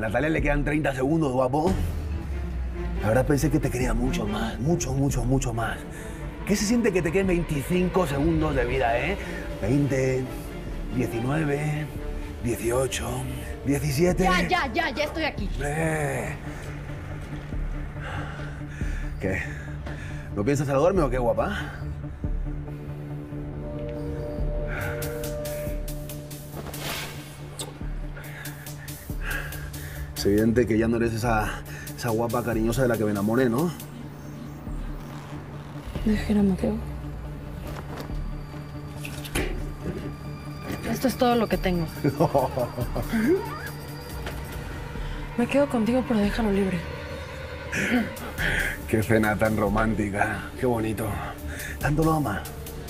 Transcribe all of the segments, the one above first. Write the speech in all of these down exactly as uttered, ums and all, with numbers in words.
Natalia le quedan treinta segundos, guapo. La verdad pensé que te quería mucho más, mucho, mucho, mucho más. ¿Qué se siente que te queden veinticinco segundos de vida, eh? veinte, diecinueve, dieciocho, diecisiete... Ya, ya, ya, ya estoy aquí. Eh. ¿Qué? ¿No piensas saludarme o qué, guapa? Es evidente que ya no eres esa, esa guapa cariñosa de la que me enamoré, ¿no? Deja ir a Mateo. Esto es todo lo que tengo. Me quedo contigo, pero déjalo libre. Qué cena tan romántica. Qué bonito. ¿Tanto lo amas?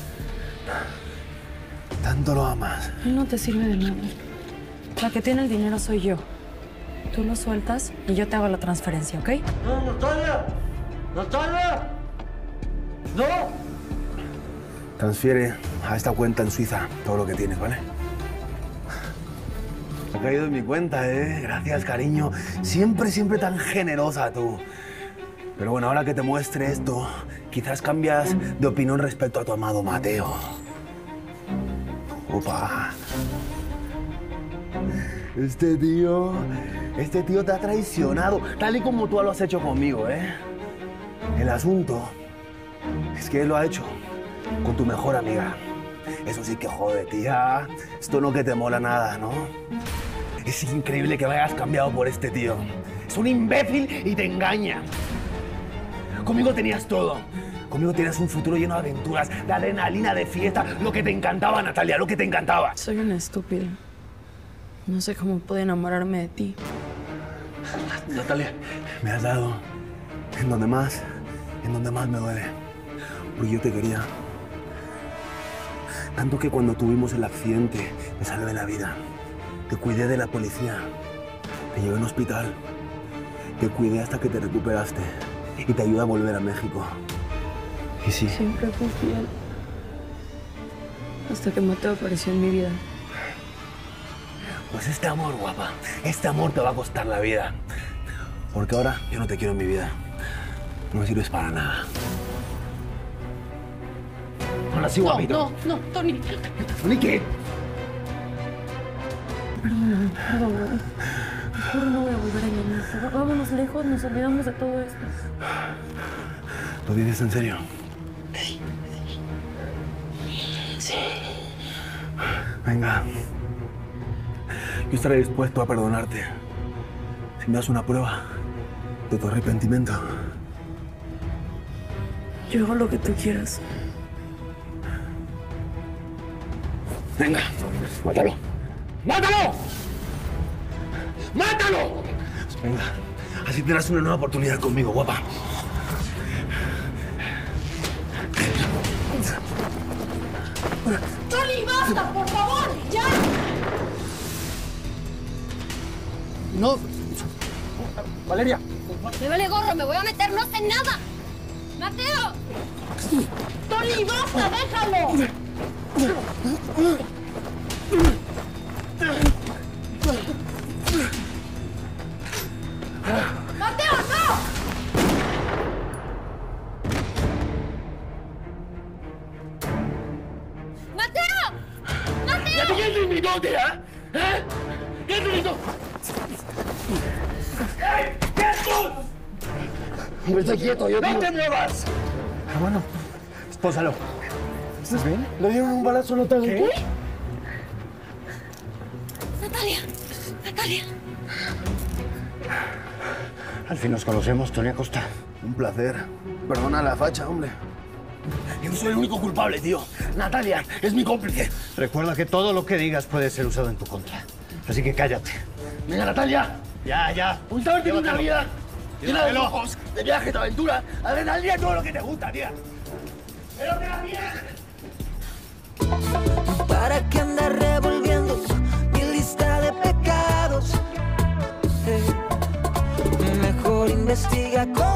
¿Tanto lo amas? Él no te sirve de nada. La que tiene el dinero soy yo. Tú lo sueltas y yo te hago la transferencia, ¿ok? ¡No, Natalia! ¡Natalia! ¡No! Transfiere a esta cuenta en Suiza todo lo que tienes, ¿vale? Ha caído en mi cuenta, ¿eh? Gracias, cariño. Siempre, siempre tan generosa tú. Pero bueno, ahora que te muestre esto, quizás cambias de opinión respecto a tu amado Mateo. Opa. Este tío... Este tío te ha traicionado, tal y como tú lo has hecho conmigo, ¿eh? El asunto es que él lo ha hecho con tu mejor amiga. Eso sí que jode, tía. Esto no que te mola nada, ¿no? Es increíble que me hayas cambiado por este tío. Es un imbécil y te engaña. Conmigo tenías todo. Conmigo tenías un futuro lleno de aventuras, de adrenalina, de fiesta. Lo que te encantaba, Natalia, lo que te encantaba. Soy una estúpida. No sé cómo pude enamorarme de ti. Natalia, me has dado en donde más, en donde más me duele. Porque yo te quería. Tanto que cuando tuvimos el accidente, me salvé la vida. Te cuidé de la policía. Te llevé a un hospital. Te cuidé hasta que te recuperaste. Y te ayudé a volver a México. Y sí. Siempre fui fiel. Hasta que Mateo apareció en mi vida. Pues este amor, guapa, este amor te va a costar la vida. Porque ahora yo no te quiero en mi vida. No me sirves para nada. Ahora sí, guapito. No, no, no, Tony. ¿Tony qué? Perdóname, perdóname. Juro no voy a volver a engañarte. Vámonos lejos, nos olvidamos de todo esto. ¿Lo dices en serio? Sí. Sí. Venga. Yo estaré dispuesto a perdonarte si me das una prueba de tu arrepentimiento. Yo hago lo que tú quieras. Venga, mátalo. ¡Mátalo! ¡Mátalo! Venga, así tendrás una nueva oportunidad conmigo, guapa. ¡Tony, basta, por favor! ¡Ya! No. Valeria. Me vale gorro, me voy a meter, no sé nada. ¡Mateo! ¡Tony, basta, déjalo! ¡Mateo, no! ¡Mateo! ¡Mateo! ¿Quién te invitó, tía? ¿Eh? ¿Quién te invitó? ¡Ey! ¡Quietos! Hombre, estoy quieto, yo... ¡No te muevas! Hermano, espósalo. ¿Estás bien? Le dieron un balazo, ¿no te ¿Qué? Natalia, Natalia. Al fin nos conocemos, Tony Acosta. Un placer. Perdona la facha, hombre. Yo no soy el único culpable, tío. Natalia es mi cómplice. Recuerda que todo lo que digas puede ser usado en tu contra. Así que cállate. Venga, Natalia. Ya, ya. Un saber tiene una vida llena de Llévatelo. lujos, de viajes, de aventura, adrenalina y todo lo que te gusta, tía. ¡Pero que la tienes! ¿Para qué andar revolviendo mi lista de pecados? Eh, mejor investiga con